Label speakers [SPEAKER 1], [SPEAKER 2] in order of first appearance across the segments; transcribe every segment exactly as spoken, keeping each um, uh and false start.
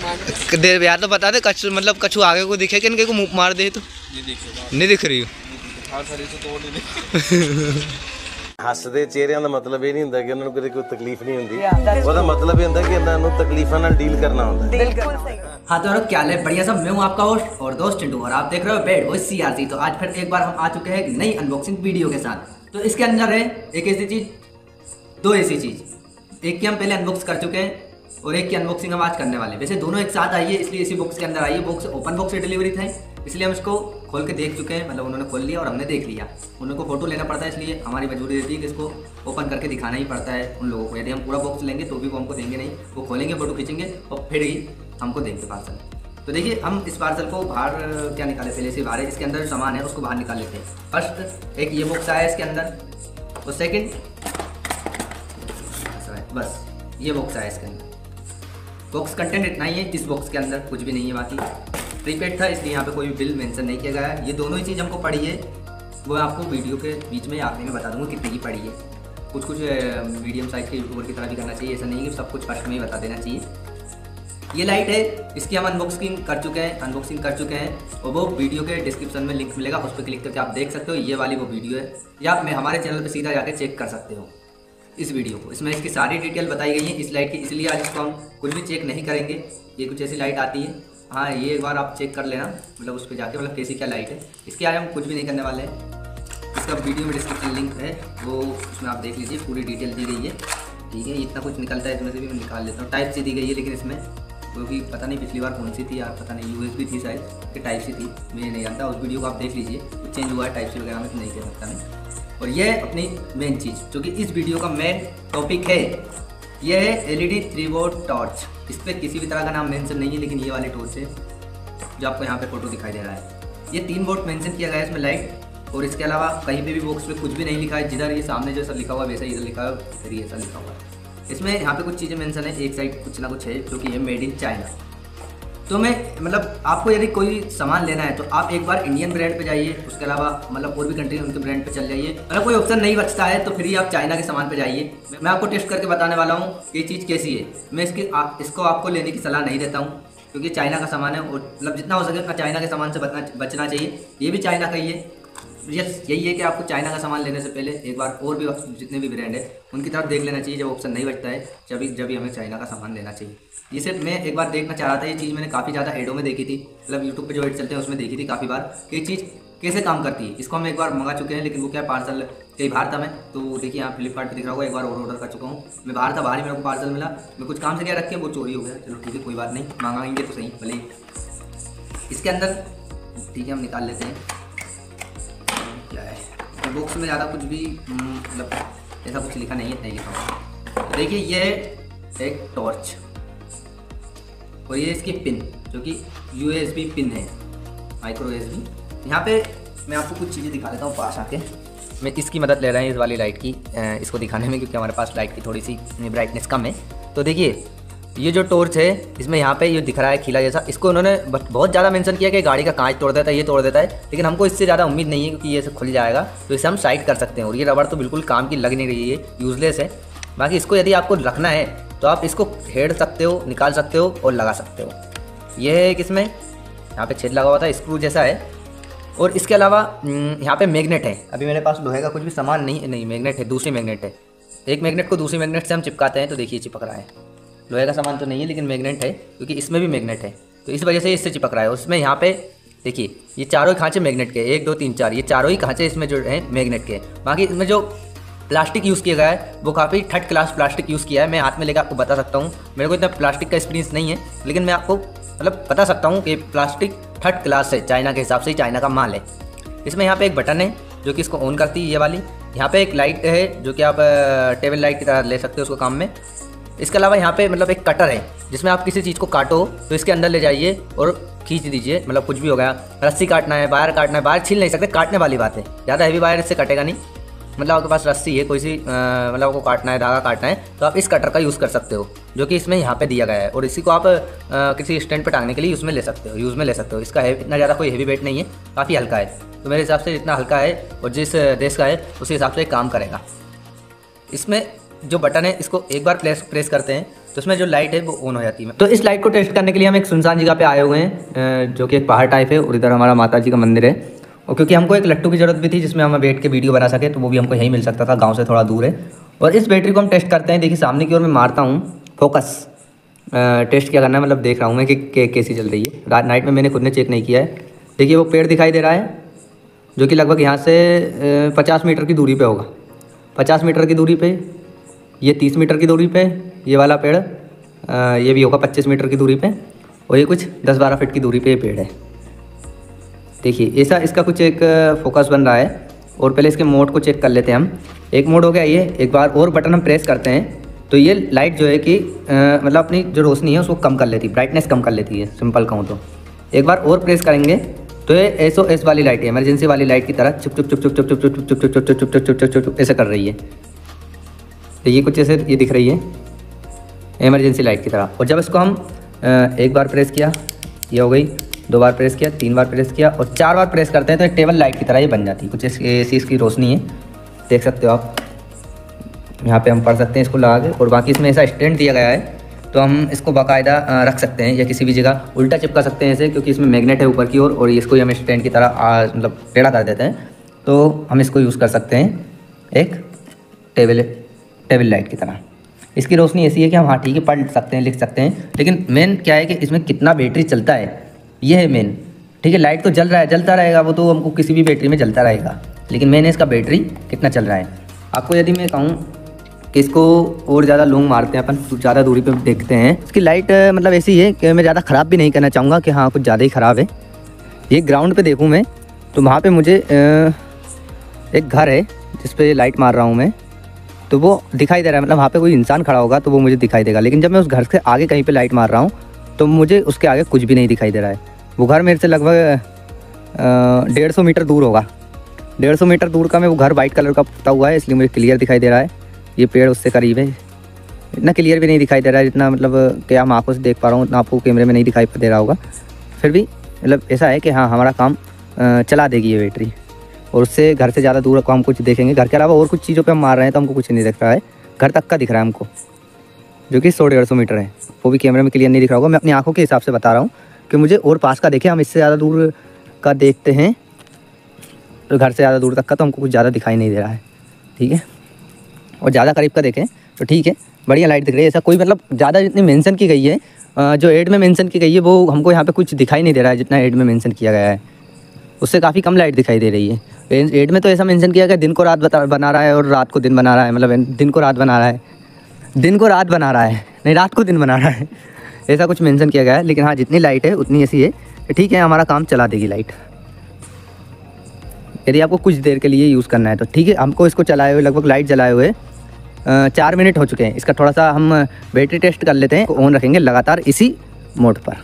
[SPEAKER 1] देर यार तो बता दे कछु मतलब कछु आगे को दिखे कि इनके को मुँह मार दे तो नहीं दिख रही
[SPEAKER 2] ਹੱਸਦੇ ਚਿਹਰਿਆਂ ਦਾ ਮਤਲਬ ਇਹ ਨਹੀਂ ਹੁੰਦਾ ਕਿ ਉਹਨਾਂ ਨੂੰ ਕਦੇ ਕੋਈ ਤਕਲੀਫ ਨਹੀਂ ਹੁੰਦੀ ਉਹਦਾ ਮਤਲਬ ਇਹ ਹੁੰਦਾ ਕਿ ਇਹਨਾਂ ਨੂੰ ਤਕਲੀਫਾਂ ਨਾਲ ਡੀल करना ਹੁੰਦਾ है।
[SPEAKER 3] बिल्कुल सही। हाँ तो क्या हाल है, बढ़िया सब। मैं हूँ आपका होस्ट और दोस्त चिंटू और आप देख रहे हो बैड बॉय सीआरसी। तो आज फिर एक बार हम आ चुके हैं एक नई अनबॉक्सिंग वीडियो के साथ। तो इसके अंदर है एक ऐसी चीज़, दो ऐसी चीज़, एक की हम पहले अनबॉक्स कर चुके हैं और एक की अनबॉक्सिंग हम आज करने वाले हैं। वैसे दोनों एक साथ आई है इसलिए इसी बॉक्स के अंदर आई है। बॉक्स ओपन बॉक्स से डिलीवरी था इसलिए हम इसको खोल के देख चुके हैं, मतलब उन्होंने खोल लिया और हमने देख लिया। उनको फोटो लेना पड़ता है इसलिए हमारी मजबूरी रहती है कि इसको ओपन करके दिखाना ही पड़ता है उन लोगों को। यदि हम पूरा बॉक्स लेंगे तो भी वो हमको देंगे नहीं, वो खोलेंगे, फोटो खींचेंगे और फिर ही हमको देंगे पार्सल। तो देखिए हम इस पार्सल को बाहर क्या निकाले, पहले से बाहर है, इसके अंदर जो सामान है उसको बाहर निकाल लेते हैं। फर्स्ट एक ये बॉक्स आया इसके अंदर और सेकेंड बस ये बॉक्स आया इसके अंदर। बॉक्स कंटेंट इतना ही है, इस बॉक्स के अंदर कुछ भी नहीं है। बाकी प्रीपेड था इसलिए यहाँ पे कोई बिल मेंशन नहीं किया गया है। ये दोनों ही चीज़ हमको पड़ी है वो आपको वीडियो के बीच में आखिरी में बता दूंगा कितनी की पड़ी है। कुछ कुछ मीडियम साइज के यूट्यूबर की तरह भी करना चाहिए, ऐसा नहीं कि सब कुछ फर्स्ट में ही बता देना चाहिए। ये लाइट है, इसकी हम अनबॉक्सिंग कर चुके हैं अनबॉक्सिंग कर चुके हैं और वो वीडियो के डिस्क्रिप्शन में लिंक मिलेगा, उस पर क्लिक करके आप देख सकते हो। ये वाली वो वीडियो है या मैं हमारे चैनल पर सीधा जाकर चेक कर सकते हो इस वीडियो को। इसमें इसकी सारी डिटेल बताई गई है इस लाइट की, इसलिए आज इसको हम कुछ भी चेक नहीं करेंगे। ये कुछ ऐसी लाइट आती है, हाँ ये एक बार आप चेक कर लेना, मतलब उस पर जाके मतलब कैसी क्या लाइट है। इसके आज हम कुछ भी नहीं करने वाले हैं। इसका वीडियो में डिस्क्रिप्शन लिंक है वो उसमें आप देख लीजिए, पूरी डिटेल दी गई है। ठीक है, इतना कुछ निकलता है इसमें से भी, मैं निकाल लेता हूँ। टाइप सी दी गई है लेकिन इसमें वो भी पता नहीं पिछली बार कौन सी थी यार, पता नहीं यूएसबी थी शायद कि टाइप सी थी, मैं नहीं जानता। उस वीडियो को आप देख लीजिए, चेंज हुआ है टाइप सी वगैरह में, नहीं कह सकता मैं। और ये अपनी मेन चीज़ जो कि इस वीडियो का मेन टॉपिक है, ये है एलईडी थ्री वोल्ट टॉर्च। इस पर किसी भी तरह का नाम मेंशन नहीं है लेकिन ये वाली टॉर्च है जो आपको यहाँ पे फोटो दिखाई दे रहा है। ये तीन वोल्ट मेंशन किया गया है इसमें लाइट, और इसके अलावा कहीं पे भी बॉक्स पे कुछ भी नहीं लिखा है। जिधर ये सामने जैसा लिखा हुआ है वैसा इधर लिखा है, फिर ये ऐसा लिखा हुआ है। इसमें यहाँ पे कुछ चीज़ें मेंशन है, एक साइड कुछ ना कुछ है जो कि है मेड इन चाइना। तो मैं मतलब आपको यदि कोई सामान लेना है तो आप एक बार इंडियन ब्रांड पे जाइए, उसके अलावा मतलब और भी कंट्री उनके ब्रांड पे चल जाइए। अगर कोई ऑप्शन नहीं बचता है तो फिर ही आप चाइना के सामान पे जाइए। मैं आपको टेस्ट करके बताने वाला हूँ ये चीज़ कैसी है। मैं इसकी आ, इसको आपको लेने की सलाह नहीं देता हूँ क्योंकि चाइना का सामान है और मतलब जितना हो सके उतना चाइना के सामान से बचना बचना चाहिए। ये भी चाइना का ही है। यस यही है कि आपको चाइना का सामान लेने से पहले एक बार और भी जितने भी ब्रांड है उनकी तरफ देख लेना चाहिए। जब ऑप्शन नहीं बचता है जब जब भी हमें चाइना का सामान लेना चाहिए। ये सिर्फ मैं एक बार देखना चाह रहा था, ये चीज़ मैंने काफ़ी ज़्यादा एडों में देखी थी, मतलब यूट्यूब पे जो एड चलते हैं उसमें देखी थी काफ़ी बार कि ये चीज़ कैसे काम करती है। इसको हम एक बार मंगा चुके हैं लेकिन वो क्या पार्सल कहीं बाहर था मैं, तो देखिए यहाँ फ्लिपकार्ट पर दिख रहा होगा, एक बार और ऑर्डर कर चुका हूँ। मैं बाहर था, बाहर ही मेरे को पार्सल मिला, मैं कुछ काम से क्या रखे वो चोरी हो गया। चलो ठीक है कोई बात नहीं, मंगाएंगे तो सही भले ही। इसके अंदर ठीक है हम निकाल लेते हैं क्या है। बॉक्स में ज़्यादा कुछ भी मतलब ऐसा कुछ लिखा नहीं है, नहीं लिखा हुआ। तो देखिए ये है एक टॉर्च और ये इसकी पिन जो कि यूएसबी पिन है, माइक्रो यूएसबी। यहाँ पे मैं आपको कुछ चीज़ें दिखा देता हूँ पास आके। मैं इसकी मदद ले रहा हूँ इस वाली लाइट की इसको दिखाने में, क्योंकि हमारे पास लाइट की थोड़ी सी ब्राइटनेस कम है। तो देखिए ये जो टॉर्च है इसमें यहाँ पे ये दिख रहा है खिला जैसा, इसको उन्होंने बहुत ज़्यादा मेंशन किया कि गाड़ी का कांच तोड़ देता है, ये तोड़ देता है, लेकिन हमको इससे ज़्यादा उम्मीद नहीं है क्योंकि ये सब खुल जाएगा तो इसे हम साइड कर सकते हैं। और ये रबड़ तो बिल्कुल काम की लग नहीं रही है, यूजलेस है। बाकी इसको यदि आपको रखना है तो आप इसको हेड सकते हो, निकाल सकते हो और लगा सकते हो। ये है कि इसमें यहाँ पे छेद लगा हुआ था, स्क्रू जैसा है। और इसके अलावा यहाँ पे मैग्नेट है। अभी मेरे पास लोहे का कुछ भी सामान नहीं नहीं मैग्नेट है, दूसरी मैग्नेट है। एक मैग्नेट को दूसरी मैग्नेट से हम चिपकाते हैं तो देखिए चिपक रहा है। लोहे का सामान तो नहीं है लेकिन मैग्नेट है क्योंकि इसमें भी मैग्नेट है तो इस वजह से इससे चिपक रहा है। उसमें यहाँ पे देखिए ये चारों ही खांचे मैग्नेट के, एक दो तीन चार, ये चारों ही खांचे इसमें जो है मैग्नेट के। बाकी इसमें जो प्लास्टिक यूज़ किया गया है वो काफ़ी थर्ड क्लास प्लास्टिक यूज़ किया है। मैं हाथ में लेकर आपको बता सकता हूँ, मेरे को इतना प्लास्टिक का एक्सपीरियंस नहीं है लेकिन मैं आपको मतलब बता सकता हूँ कि प्लास्टिक थर्ड क्लास है, चाइना के हिसाब से ही चाइना का माल है। इसमें यहाँ पे एक बटन है जो कि इसको ऑन करती है ये वाली। यहाँ पे एक लाइट है जो कि आप टेबल लाइट की तरह ले सकते हो उसको काम में। इसके अलावा यहाँ पे मतलब एक कटर है जिसमें आप किसी चीज़ को काटो तो इसके अंदर ले जाइए और खींच दीजिए, मतलब कुछ भी हो गया, रस्सी काटना है, वायर काटना है, वायर छील नहीं सकते, काटने वाली बात है, ज़्यादा हैवी वायर इससे कटेगा नहीं। मतलब आपके पास रस्सी है कोई सी मतलब आपको काटना है, धागा काटना है तो आप इस कटर का यूज़ कर सकते हो जो कि इसमें यहाँ पे दिया गया है। और इसी को आप आ, किसी स्टैंड पे टांगने के लिए उसमें ले सकते हो, यूज़ में ले सकते हो। इसका है इतना ज़्यादा कोई हेवी वेट नहीं है, काफ़ी हल्का है। तो मेरे हिसाब से जितना हल्का है और जिस देश का है उसी हिसाब से काम करेगा। इसमें जो बटन है इसको एक बार प्रेस प्रेस करते हैं तो उसमें जो लाइट है वो ऑन हो जाती है। तो इस लाइट को टेस्ट करने के लिए हम एक सुनसान जगह पे आए हुए हैं, जो कि एक पहाड़ टाइप है, और इधर हमारा माता जी का मंदिर है। और क्योंकि हमको एक लट्टू की ज़रूरत भी थी जिसमें हम बैठ के वीडियो बना सके, तो वो भी हमको यहीं मिल सकता था, गाँव से थोड़ा दूर है। और इस बैटरी को हम टेस्ट करते हैं। देखिए सामने की ओर मैं मारता हूँ फोकस, टेस्ट क्या करना है, मतलब देख रहा हूँ मैं कि कैसी चल रही है। रात नाइट में मैंने खुद ने चेक नहीं किया है। देखिए वो पेड़ दिखाई दे रहा है जो कि लगभग यहाँ से पचास मीटर की दूरी पे होगा। पचास मीटर की दूरी पे, ये तीस मीटर की दूरी पे ये वाला पेड़, ये भी होगा पच्चीस मीटर की दूरी पे, और ये कुछ दस बारह फीट की दूरी पे ये पेड़ है। देखिए ऐसा इसका कुछ एक फोकस बन रहा है। और पहले इसके मोड को चेक कर लेते हैं हम। एक मोड हो गया ये, एक बार और बटन हम प्रेस करते हैं तो ये लाइट जो है कि मतलब अपनी जो रोशनी है उसको कम कर लेती है, ब्राइटनेस कम कर लेती है, सिंपल कहूँ तो। एक बार और प्रेस करेंगे तो ये एस ओ एस वाली लाइट है, इमरजेंसी वाली लाइट की तरह चुप चुप चुप चुप चुप चुप चुप चुप चुप चुप चुप चुप चुप चुप चुप ऐसे कर रही है। तो ये कुछ ऐसे ये दिख रही है इमरजेंसी लाइट की तरह। और जब इसको हम एक बार प्रेस किया ये हो गई, दो बार प्रेस किया, तीन बार प्रेस किया, और चार बार प्रेस करते हैं तो एक टेबल लाइट की तरह ये बन जाती है। कुछ ऐसी इसकी रोशनी है, देख सकते हो आप। यहाँ पे हम पढ़ सकते हैं इसको लगा के। और बाकी इसमें ऐसा स्टैंड दिया गया है तो हम इसको बाकायदा रख सकते हैं या किसी भी जगह उल्टा चिपका सकते हैं ऐसे, क्योंकि इसमें मैग्नेट है ऊपर की ओर, और इसको हम स्टैंड की तरह मतलब टेढ़ा कर देते हैं तो हम इसको यूज़ कर सकते हैं एक टेबल टेबल लाइट की तरह। इसकी रोशनी ऐसी है कि हम हाँ ठीक है पढ़ सकते हैं, लिख सकते हैं, लेकिन मेन क्या है कि इसमें कितना बैटरी चलता है ये है मेन। ठीक है, लाइट तो जल रहा है, जलता रहेगा, वो तो हमको किसी भी बैटरी में जलता रहेगा, लेकिन मेन है इसका बैटरी कितना चल रहा है। आपको यदि मैं कहूँ कि इसको और ज़्यादा लॉन्ग मारते हैं अपन, ज़्यादा दूरी पे देखते हैं, इसकी लाइट मतलब ऐसी है कि मैं ज़्यादा ख़राब भी नहीं करना चाहूँगा कि हाँ कुछ ज़्यादा ही ख़राब है। ये ग्राउंड पे देखूँ मैं तो वहाँ पे मुझे एक घर है जिस पे लाइट मार रहा हूँ मैं, तो वो दिखाई दे रहा है, मतलब वहाँ पे कोई इंसान खड़ा होगा तो वो मुझे दिखाई देगा। लेकिन जब मैं उस घर से आगे कहीं पे लाइट मार रहा हूँ तो मुझे उसके आगे कुछ भी नहीं दिखाई दे रहा है। वो घर मेरे से लगभग डेढ़ सौ मीटर दूर होगा, डेढ़ सौ मीटर दूर का मैं वो घर वाइट कलर का पुता हुआ है, इसलिए मुझे क्लियर दिखाई दे रहा है। ये पेड़ उससे करीब है, इतना क्लियर भी नहीं दिखाई दे रहा है जितना मतलब कि हम आँखों से देख पा रहा हूँ, उतना आपको कैमरे में नहीं दिखाई दे रहा होगा। फिर भी मतलब ऐसा है कि हाँ हमारा काम चला देगी ये बैटरी, और उससे घर से ज़्यादा दूर को हम कुछ देखेंगे। घर के अलावा और कुछ चीज़ों पे हम मार रहे हैं तो हमको कुछ नहीं दिख रहा है, घर तक का दिख रहा है हमको, जो कि सौ डेढ़ सौ मीटर है, वो भी कैमरे में क्लियर नहीं दिख रहा होगा। मैं अपनी आँखों के हिसाब से बता रहा हूँ कि मुझे और पास का देखें, हम इससे ज़्यादा दूर का देखते हैं तो घर से ज़्यादा दूर तक का तो हमको कुछ ज़्यादा दिखाई नहीं दे रहा है। ठीक है, और ज़्यादा करीब का देखें तो ठीक है, बढ़िया लाइट दिख रही है। ऐसा कोई मतलब ज़्यादा जितनी मेंशन की गई है, जो एड में मेंशन की गई है, वो हमको यहाँ पे कुछ दिखाई नहीं दे रहा है जितना एड में मेंशन किया गया है, उससे काफ़ी कम लाइट दिखाई दे रही है। एड में तो ऐसा मेंशन किया गया दिन को रात बता बना रहा है और रात को दिन बना रहा है, मतलब दिन को रात बना रहा है, दिन को रात बना रहा है, नहीं रात को दिन बना रहा है, ऐसा कुछ मेंशन किया गया है। लेकिन हाँ जितनी लाइट है उतनी ऐसी है, ठीक है, हमारा काम चला देगी लाइट। यदि आपको कुछ देर के लिए यूज़ करना है तो ठीक है। हमको इसको चलाए हुए लगभग लाइट जलाए हुए चार मिनट हो चुके हैं। इसका थोड़ा सा हम बैटरी टेस्ट कर लेते हैं, ऑन रखेंगे लगातार इसी मोड पर।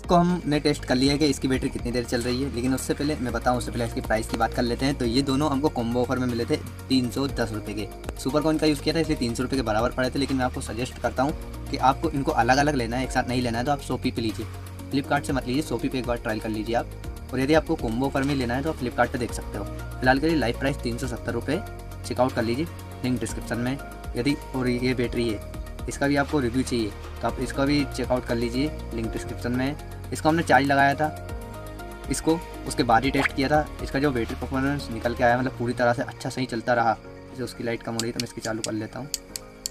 [SPEAKER 3] को हमने टेस्ट कर लिया है कि इसकी बैटरी कितनी देर चल रही है, लेकिन उससे पहले मैं बताऊं, उससे पहले इसकी प्राइस की बात कर लेते हैं। तो ये दोनों हमको कॉम्बो ऑफर में मिले थे तीन सौ दस रुपये के। सुपर कॉइन का यूज़ किया था इसलिए तीन सौ रुपये के बराबर पड़े थे, लेकिन मैं आपको सजेस्ट करता हूँ कि आपको इनको अलग अलग लेना है, एक साथ नहीं लेना है तो आप शॉपी पे लीजिए, फ्लिपकार्ट से मत लीजिए, शॉपी पे एक बार ट्रायल कर लीजिए आप। और यदि आपको कॉम्बो ऑफर में लेना है तो आप फ्लिपकार्ट पर देख सकते हो। फिलहाल के लिए लाइव प्राइस तीन सौ सत्तर रुपये, चेकआउट कर लीजिए, लिंक डिस्क्रिप्शन में। यदि और ये बैटरी है, इसका भी आपको रिव्यू चाहिए तो आप इसका भी चेकआउट कर लीजिए, लिंक डिस्क्रिप्शन में। इसको हमने चार्ज लगाया था इसको, उसके बाद ही टेस्ट किया था। इसका जो बैटरी परफॉर्मेंस निकल के आया मतलब पूरी तरह से अच्छा सही चलता रहा। जैसे उसकी लाइट कम हो रही है तो मैं इसकी चालू कर लेता हूँ।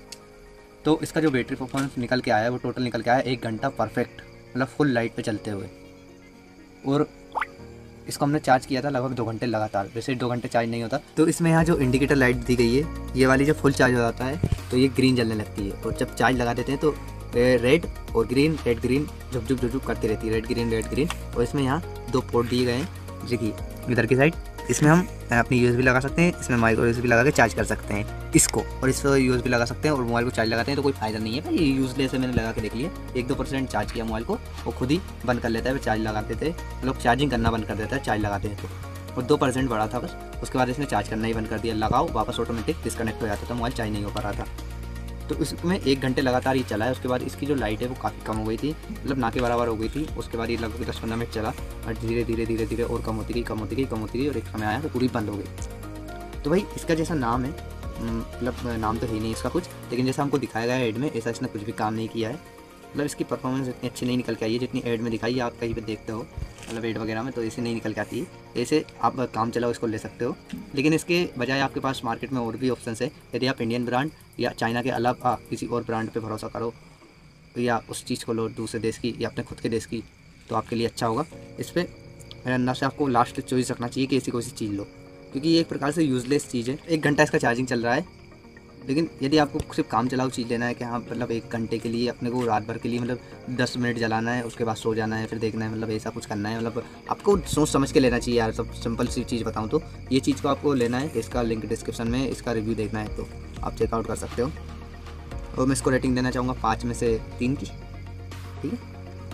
[SPEAKER 3] तो इसका जो बैटरी परफॉर्मेंस निकल के आया वो टोटल निकल के आया एक घंटा परफेक्ट, मतलब फुल लाइट पे चलते हुए। और इसको हमने चार्ज किया था लगभग दो घंटे लगातार, वैसे दो घंटे चार्ज नहीं होता। तो इसमें यहाँ जो इंडिकेटर लाइट दी गई है, ये वाली जब फुल चार्ज हो जाता है तो ये ग्रीन जलने लगती है, और जब चार्ज लगा देते हैं तो रेड और ग्रीन रेड ग्रीन झुक झुक झुक झुक करती रहती है, रेड ग्रीन रेड ग्रीन। और इसमें यहाँ दो पोर्ट दिए गए हैं, देखिए इधर की साइड, इसमें हम अपनी यूएसबी लगा सकते हैं, इसमें माइक्रो यूएसबी लगा के चार्ज कर सकते हैं इसको, और इस यूएसबी लगा सकते हैं और मोबाइल को चार्ज लगाते हैं तो कोई फायदा नहीं है भाई। ये यूजलेस है, मैंने लगा के देख लिया, एक दो परसेंट चार्ज किया मोबाइल को, वो खुद ही बंद कर लेता है। चार्ज लगाते थे लोग, चार्जिंग करना बंद कर देता है चार्ज लगाते हैं तो, और दो परसेंट बढ़ा था बस। उसके बाद इसने चार्ज करना ही बंद कर दिया, लगाओ वापस ऑटोमेटिक डिस्कनेक्ट हो जाता था, मोबाइल चार्ज नहीं हो पा रहा था। तो इसमें एक घंटे लगातार ही चला है। उसके बाद इसकी जो लाइट है वो काफ़ी कम हो गई थी, मतलब ना के बराबर हो गई थी। उसके बाद ये लगभग दस पंद्रह मिनट चला और धीरे धीरे धीरे धीरे और कम होती गई कम होती गई कम होती गई और एक समय आया तो पूरी बंद हो गई। तो भाई इसका जैसा नाम है, मतलब नाम तो है नहीं इसका कुछ, लेकिन जैसा हमको दिखाया गया है ऐड में, ऐसा इसने कुछ भी काम नहीं किया है। मतलब इसकी परफॉर्मेंस इतनी अच्छी नहीं निकल के आई है जितनी ऐड में दिखाई, आप कहीं पे देखते हो मतलब ऐड वगैरह में, तो ऐसे नहीं निकल के आती है। ऐसे आप काम चलाओ इसको ले सकते हो, लेकिन इसके बजाय आपके पास मार्केट में और भी ऑप्शन है। यदि आप इंडियन ब्रांड या चाइना के अलावा किसी और ब्रांड पे भरोसा करो या उस चीज़ को लो दूसरे देश की या अपने खुद के देश की, तो आपके लिए अच्छा होगा। इस पर मेरे अंदर से आपको लास्ट चॉइस रखना चाहिए कि ऐसी कोई सी चीज़ लो, क्योंकि ये एक प्रकार से यूज़लेस चीज़ है। एक घंटा इसका चार्जिंग चल रहा है, लेकिन यदि आपको सिर्फ काम चलाओ चीज़ लेना है कि हाँ मतलब एक घंटे के लिए अपने को रात भर के लिए मतलब दस मिनट जलाना है, उसके बाद सो जाना है, फिर देखना है, मतलब ऐसा कुछ करना है, मतलब आपको सोच समझ के लेना चाहिए यार। सब सिंपल सी चीज़ बताऊँ तो ये चीज़ को आपको लेना है, इसका लिंक डिस्क्रिप्शन में, इसका रिव्यू देखना है तो आप चेकआउट कर सकते हो। और मैं इसको रेटिंग देना चाहूँगा पाँच में से तीन की, ठीक है।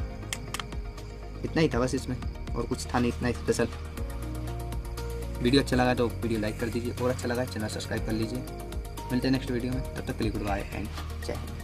[SPEAKER 3] इतना ही था बस इसमें, और कुछ था नहीं इतना स्पेशल। वीडियो अच्छा लगा तो वीडियो लाइक कर दीजिए, और अच्छा लगा चैनल सब्सक्राइब कर लीजिए। मिलते हैं नेक्स्ट वीडियो में, तब तक के लिए गुड बाय एंड जय हिंद।